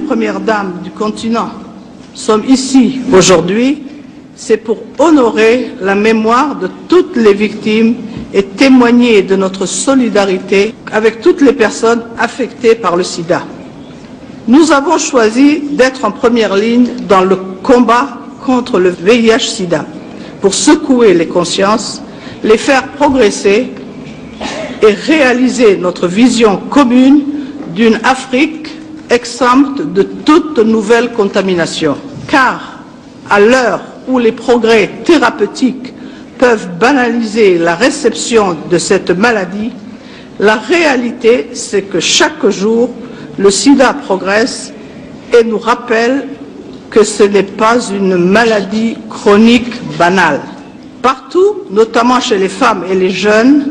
premières dames du continent sommes ici aujourd'hui, c'est pour honorer la mémoire de toutes les victimes et témoigner de notre solidarité avec toutes les personnes affectées par le sida. Nous avons choisi d'être en première ligne dans le combat contre le VIH-Sida pour secouer les consciences, les faire progresser et réaliser notre vision commune d'une Afrique exempte de toute nouvelle contamination. Car à l'heure où les progrès thérapeutiques peuvent banaliser la réception de cette maladie, la réalité, c'est que chaque jour, le sida progresse et nous rappelle que ce n'est pas une maladie chronique banale. Partout, notamment chez les femmes et les jeunes,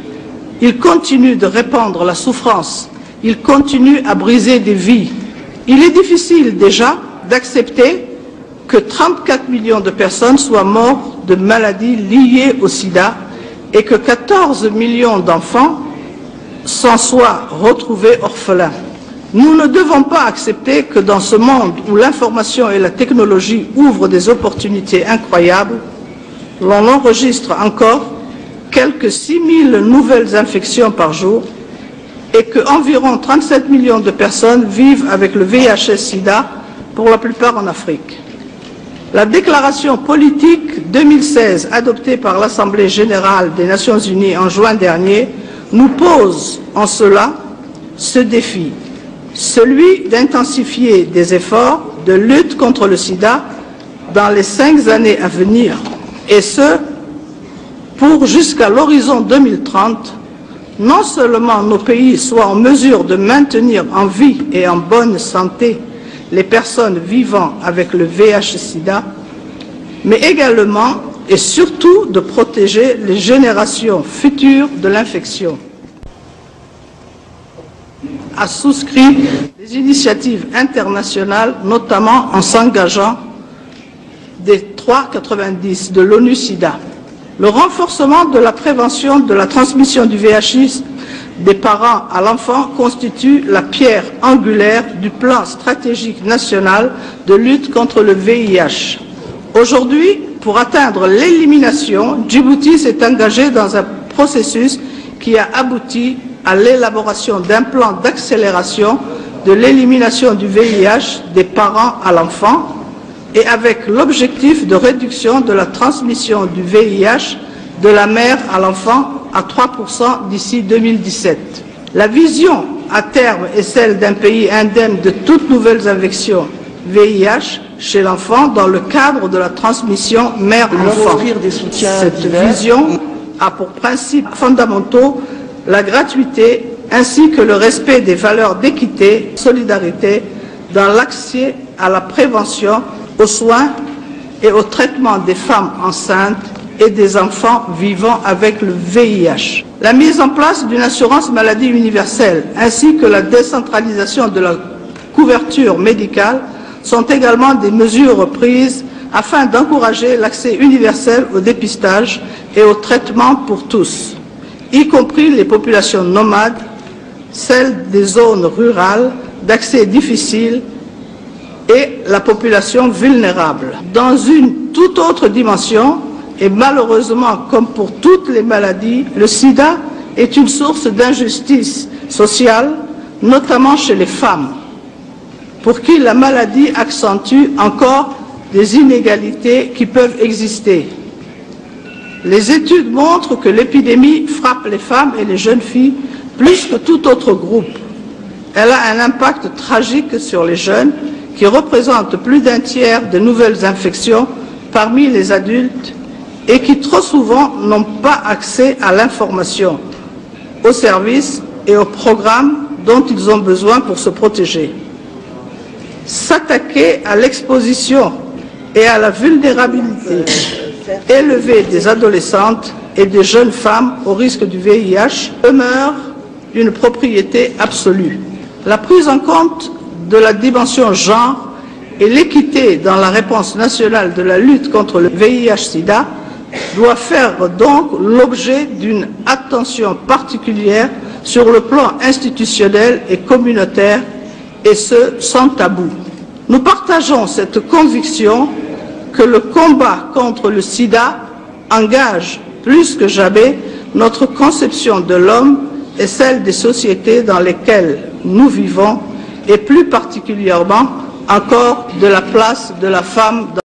il continue de répandre la souffrance, il continue à briser des vies. Il est difficile déjà d'accepter que 34 millions de personnes soient mortes de maladies liées au sida et que 14 millions d'enfants s'en soient retrouvés orphelins. Nous ne devons pas accepter que dans ce monde où l'information et la technologie ouvrent des opportunités incroyables, l'on enregistre encore quelques 6 000 nouvelles infections par jour et qu'environ 37 millions de personnes vivent avec le VIH-Sida, pour la plupart en Afrique. La déclaration politique 2016 adoptée par l'Assemblée générale des Nations unies en juin dernier nous pose en cela ce défi, celui d'intensifier des efforts de lutte contre le sida dans les 5 années à venir, et ce, pour jusqu'à l'horizon 2030, non seulement nos pays soient en mesure de maintenir en vie et en bonne santé les personnes vivant avec le VIH-Sida, mais également et surtout de protéger les générations futures de l'infection. A souscrit des initiatives internationales, notamment en s'engageant des 3,90 de l'ONU-SIDA. Le renforcement de la prévention de la transmission du VIH des parents à l'enfant constitue la pierre angulaire du plan stratégique national de lutte contre le VIH. Aujourd'hui, pour atteindre l'élimination, Djibouti s'est engagé dans un processus qui a abouti à l'élaboration d'un plan d'accélération de l'élimination du VIH des parents à l'enfant et avec l'objectif de réduction de la transmission du VIH de la mère à l'enfant à 3% d'ici 2017. La vision à terme est celle d'un pays indemne de toutes nouvelles infections VIH chez l'enfant dans le cadre de la transmission mère-enfant. Cette vision a pour principes fondamentaux la gratuité ainsi que le respect des valeurs d'équité, solidarité dans l'accès à la prévention, aux soins et au traitement des femmes enceintes et des enfants vivant avec le VIH. La mise en place d'une assurance maladie universelle ainsi que la décentralisation de la couverture médicale sont également des mesures prises afin d'encourager l'accès universel au dépistage et au traitement pour tous, y compris les populations nomades, celles des zones rurales d'accès difficile et la population vulnérable. Dans une toute autre dimension, et malheureusement, comme pour toutes les maladies, le sida est une source d'injustice sociale, notamment chez les femmes, pour qui la maladie accentue encore des inégalités qui peuvent exister. Les études montrent que l'épidémie frappe les femmes et les jeunes filles plus que tout autre groupe. Elle a un impact tragique sur les jeunes, qui représentent plus d'un tiers des nouvelles infections parmi les adultes et qui trop souvent n'ont pas accès à l'information, aux services et aux programmes dont ils ont besoin pour se protéger. S'attaquer à l'exposition et à la vulnérabilité élevée des adolescentes et des jeunes femmes au risque du VIH demeure une propriété absolue. La prise en compte de la dimension genre et l'équité dans la réponse nationale de la lutte contre le VIH-Sida doit faire donc l'objet d'une attention particulière sur le plan institutionnel et communautaire et ce, sans tabou. Nous partageons cette conviction que le combat contre le sida engage plus que jamais notre conception de l'homme et celle des sociétés dans lesquelles nous vivons, et plus particulièrement encore de la place de la femme dans